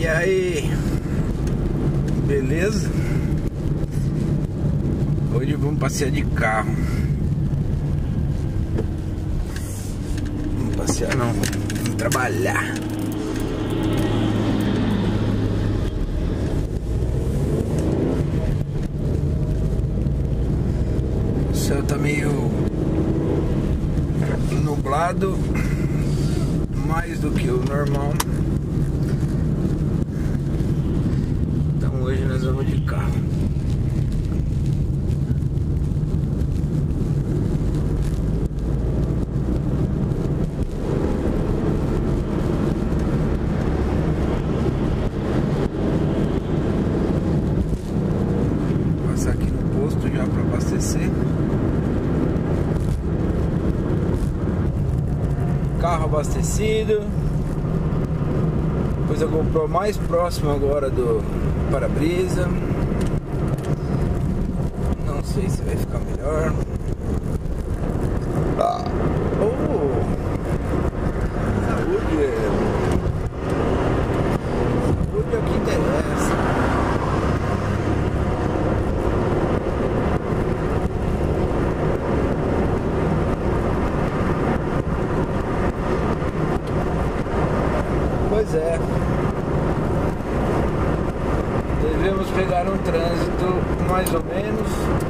E aí, beleza? Hoje vamos passear de carro. Vamos passear não, vamos trabalhar. O céu tá meio nublado, mais do que o normal. Então hoje nós vamos de carro. Passar aqui no posto já para abastecer. Carro abastecido. Depois a GoPro mais próximo agora do para-brisa. Não sei se vai ficar melhor. Saúde. Saúde é o que interessa. Pois é. Devemos pegar um trânsito mais ou menos.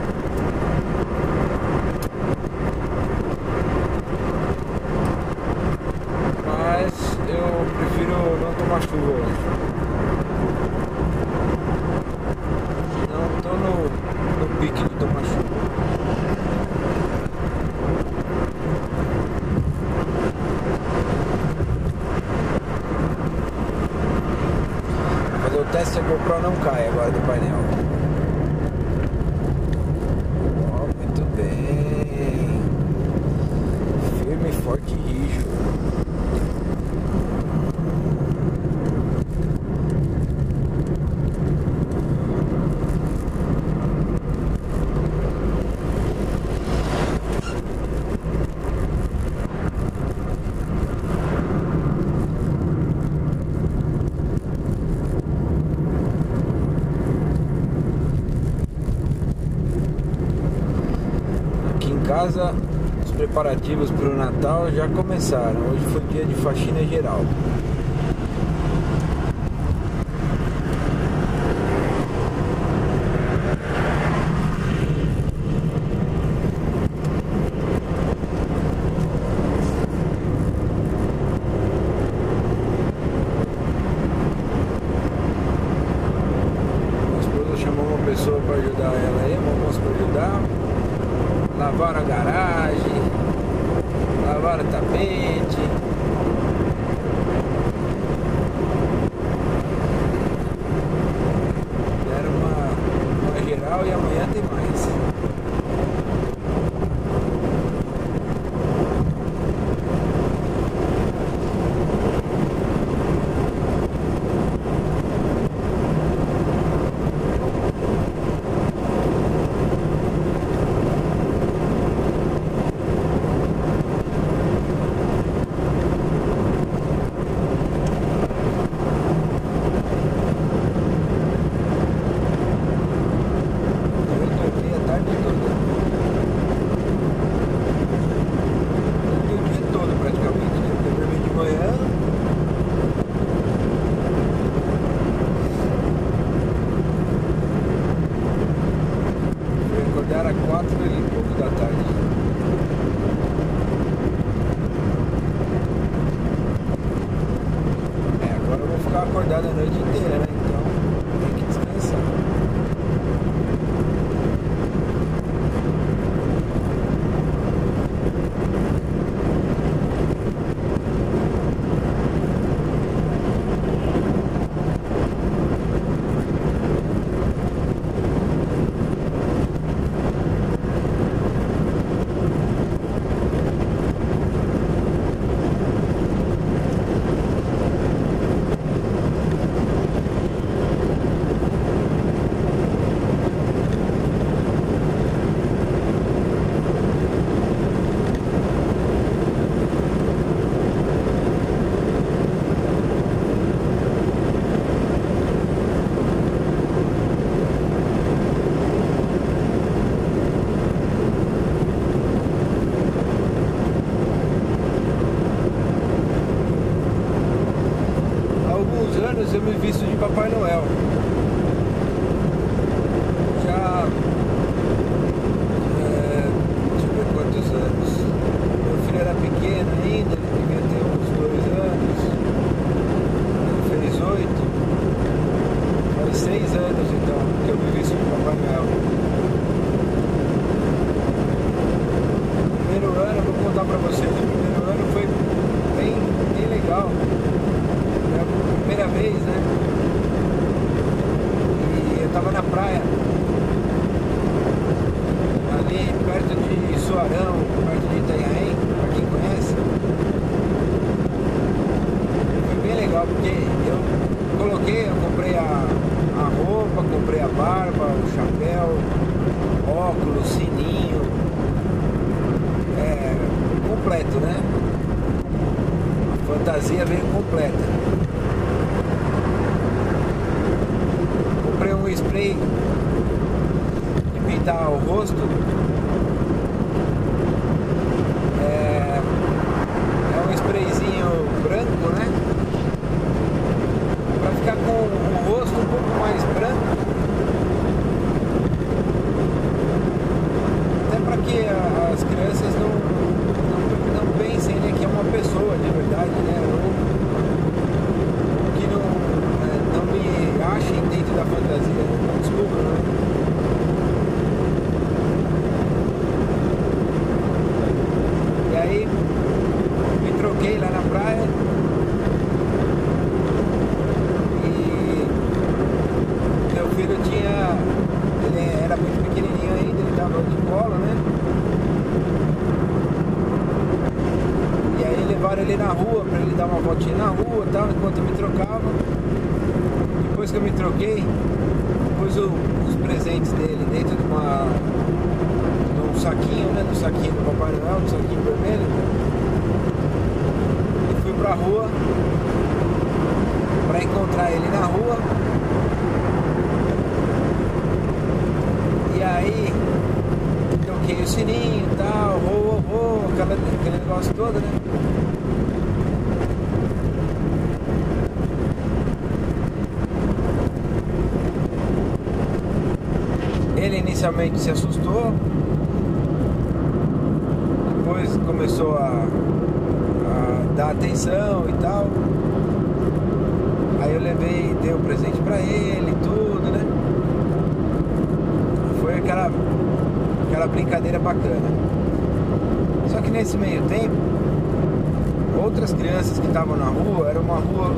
Mas eu prefiro não tomar chuva hoje. Não tô no pique de tomar chuva. O teste da GoPro não cai agora do painel. Oh, muito bem. Firme, forte e rijo. Casa, os preparativos para o Natal já começaram. Hoje foi dia de faxina geral. Minha esposa chamou uma pessoa para ajudar ela aí, uma moça para ajudar. Lavaram a garagem, lavaram o tapete. Deram uma geral e amanhã tem mais. Era 4 e pouco da tarde. Agora eu vou ficar acordado a noite inteira, né? Então tem que descansar. anos eu me visto de Papai Noel. Já... deixa eu ver quantos anos. Meu filho era pequeno ainda, ele devia ter uns 2 anos. Ele fez 8. Faz 6 anos então que eu me visto de Papai Noel. Primeiro ano, eu vou contar pra vocês, o primeiro ano foi bem legal. É a primeira vez, né? E eu tava na praia, ali perto de Suarão, perto de Itanhaém, pra quem conhece. Foi bem legal, porque eu comprei a roupa, comprei a barba, o chapéu, óculos, sininho, completo, né? A fantasia veio completa. Comprei um spray de pintar o rosto. É um sprayzinho branco, né? Pra ficar com o rosto um pouco mais branco. Até para que as crianças não pensem, né, que é uma pessoa de verdade, né? Ou que não me achem dentro da fantasia, né? Desculpa, né? E aí me troquei lá na praia e meu filho ele era muito pequenininho ainda, ele estava de colo, né? E aí levaram ele na rua para ele dar uma voltinha na rua e tal, enquanto eu me trocava. Depois que eu me troquei, pus os presentes dele dentro de um saquinho, né? Do saquinho do Papai Noel, do saquinho vermelho. E fui pra rua para encontrar ele na rua. E aí toquei o sininho e tal, aquele negócio todo, né? Ele inicialmente se assustou, depois começou a dar atenção e tal. Aí eu dei o presente pra ele e tudo, né? Foi aquela brincadeira bacana. Só que nesse meio tempo, outras crianças que estavam na rua, era uma rua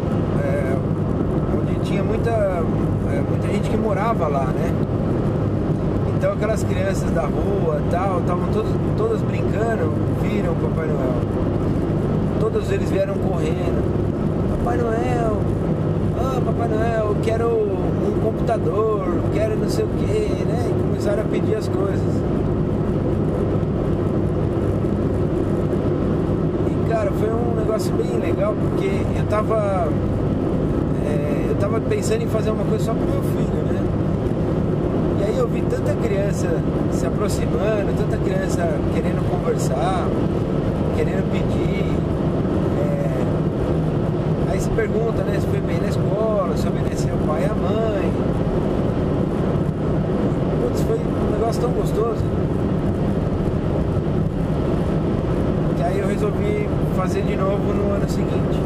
onde tinha muita gente que morava lá, né? Então aquelas crianças da rua tal, estavam todas brincando, viram o Papai Noel. Todos eles vieram correndo. Papai Noel, Papai Noel, eu quero um computador, quero não sei o que, né? E começaram a pedir as coisas. E cara, foi um negócio bem legal, porque eu tava pensando em fazer uma coisa só pro meu filho, né? E aí eu vi tanta criança se aproximando, tanta criança querendo conversar, querendo pedir. Aí se pergunta, né, se foi bem na escola, se obedeceu o pai e a mãe. Putz, foi um negócio tão gostoso que aí eu resolvi fazer de novo no ano seguinte.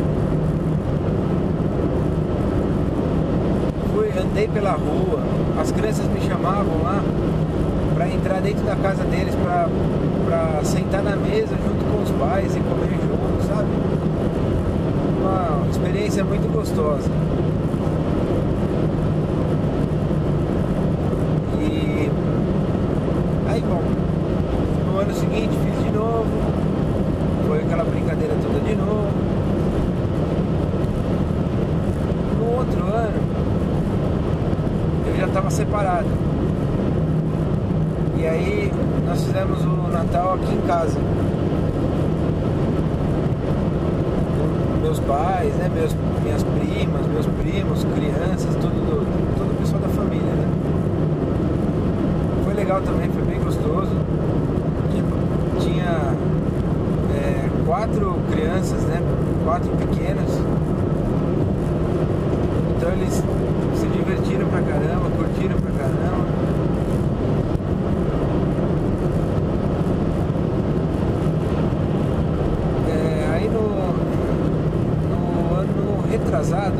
Andei pela rua, as crianças me chamavam lá para entrar dentro da casa deles para sentar na mesa junto com os pais e comer junto, sabe? Uma experiência muito gostosa. E aí, bom, no ano seguinte fiz de novo, foi aquela brincadeira toda de novo. No outro ano eu já estava separado. E aí nós fizemos o Natal aqui em casa. Com meus pais, né? Minhas primas, meus primos, crianças, todo o pessoal da família, né? Foi legal também, foi bem gostoso. Tinha 4 crianças, né? 4 pequenas. Então eles se divertiram pra caramba, curtiram pra caramba. Aí no ano retrasado,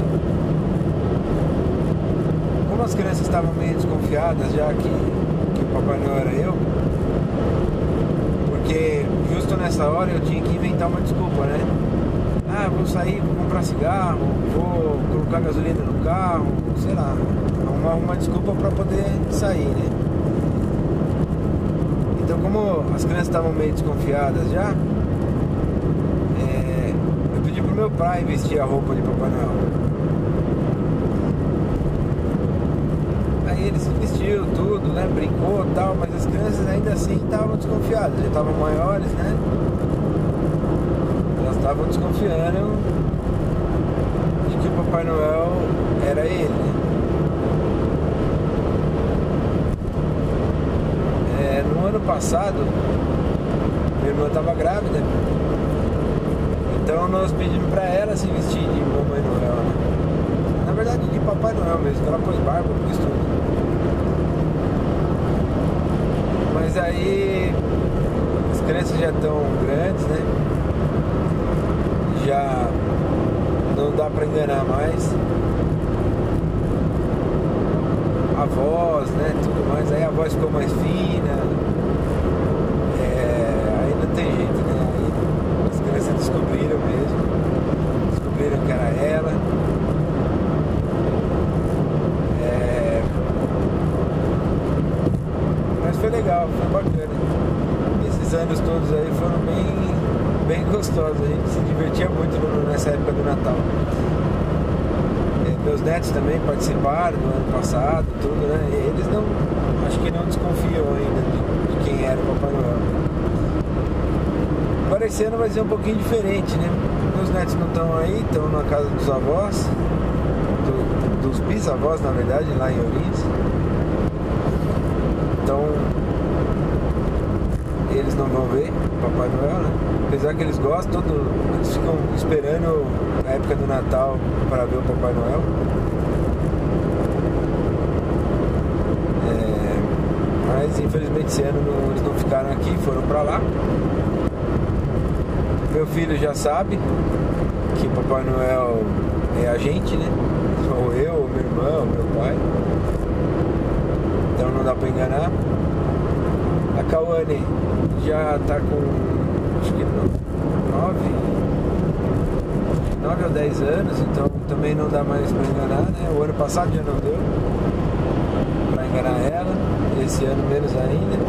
como as crianças estavam meio desconfiadas já que o Papai Noel era eu, porque justo nessa hora eu tinha que inventar uma desculpa, né? Ah, vou sair, vou comprar cigarro, vou colocar gasolina no carro, sei lá, arrumar uma desculpa para poder sair, né? Então, como as crianças estavam meio desconfiadas já, eu pedi pro meu pai vestir a roupa de Papai Noel. Aí ele se vestiu, tudo, né? Brincou e tal, mas as crianças ainda assim estavam desconfiadas, já estavam maiores, né? Elas estavam desconfiando de que o Papai Noel era ele, né? No ano passado, minha irmã estava grávida, então nós pedimos para ela se vestir de Mamãe Noel, né? Na verdade, de Papai Noel mesmo, que ela pôs barba, pôs tudo. Mas aí as crianças já estão grandes, né? Já não dá pra enganar mais. A voz, né? Tudo mais. Aí a voz ficou mais fina. Aí não tem jeito, né? Aí as crianças descobriram mesmo. Descobriram que era ela. Mas foi legal, foi bacana. Esses anos todos aí foram bem gostosos. A gente se divertia muito nessa época do Natal. Meus netos também participaram do ano passado, tudo, né? E eles não, acho que não desconfiam ainda de quem era o Papai Noel. Agora esse ano vai ser um pouquinho diferente, né? Meus netos não estão aí, estão na casa dos avós, dos bisavós, na verdade, lá em Ourinhos. Então eles não vão ver Papai Noel, né? Apesar que eles gostam, eles ficam esperando a época do Natal para ver o Papai Noel. Mas infelizmente esse ano eles não ficaram aqui, foram para lá. Meu filho já sabe que o Papai Noel é a gente, né? Ou eu, ou minha irmã, ou meu pai. Então não dá para enganar. A Cauane já tá com, acho que 9 ou 10 anos, então também não dá mais pra enganar, né? O ano passado já não deu pra enganar ela, esse ano menos ainda.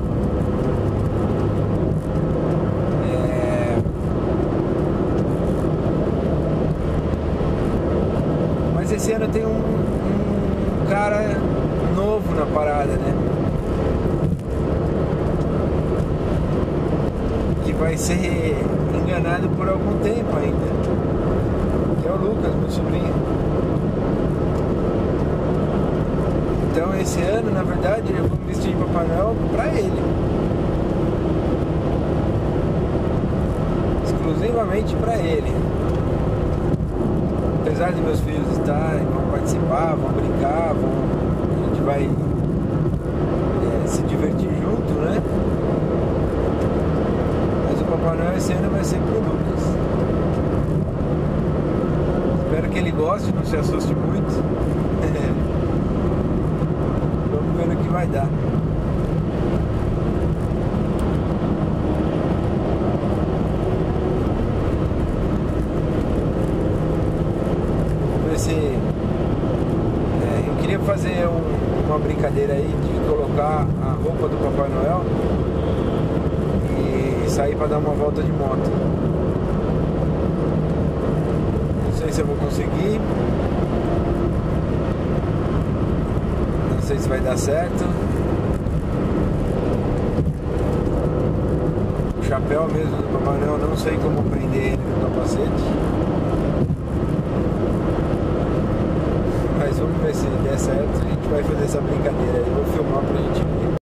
Mas esse ano tem um cara novo na parada, né? Que vai ser enganado por algum tempo ainda, que é o Lucas, meu sobrinho. Então esse ano, na verdade, eu vou me vestir de Papai Noel pra ele, exclusivamente pra ele. Apesar de meus filhos estarem, vão participar, vão brincar, a gente vai se divertir junto, né? O Papai Noel esse ano vai ser pro Lucas. Espero que ele goste, não se assuste muito. Vamos ver o que vai dar. Vamos ver se... eu queria fazer uma brincadeira aí de colocar a roupa do Papai Noel e sair para dar uma volta de moto. Não sei se eu vou conseguir. Não sei se vai dar certo. O chapéu mesmo do Papai Noel, não sei como prender ele no capacete. Mas vamos ver se der certo. A gente vai fazer essa brincadeira aí. Eu vou filmar pra gente ver.